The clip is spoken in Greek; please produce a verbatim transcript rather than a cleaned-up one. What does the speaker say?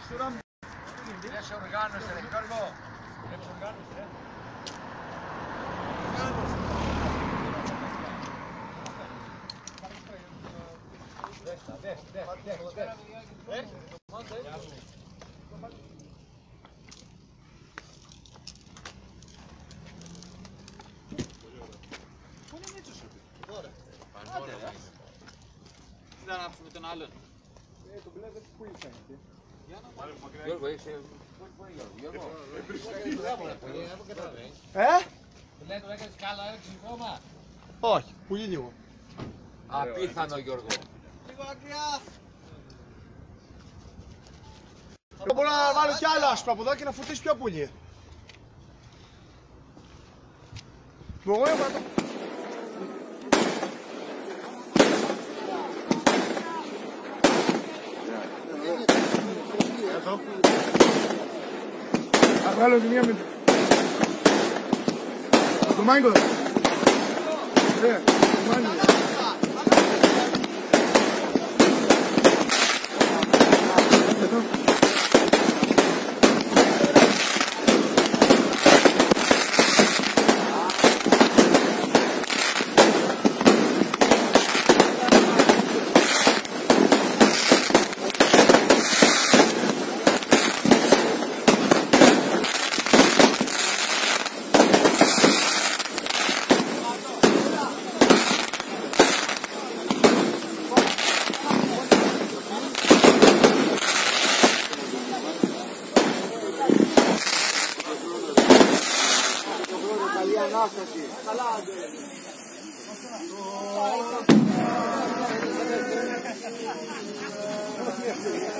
Δεν σε οργάνωσε ρε Γιώργο. Δεν σε οργάνωσε ρε. Δες τα, δες, δες, δες. Πού είναι Μίτσος σου? Τώρα. Άντε ρε. Τι θα ανάψουμε τον άλλον? Ε, τον μπλε δεν πού ήρθαν εκεί. Γιώργο, είσαι... Πού είναι Γιώργο? Ε? Λέει τον έκανες κάλα έξι ακόμα. Όχι, πουλί λίγο. Απίθανο Γιώργο. Λίγο ακριά. Εγώ μπορώ να βάλω κι άλλο άσπρο από εδώ και να φορτίσει πιο πουλί. Εγώ έχω το... Εδώ. Θα βγάλω τη μία με... Το μάγκο. Ναι, το μάγκο. Καλά,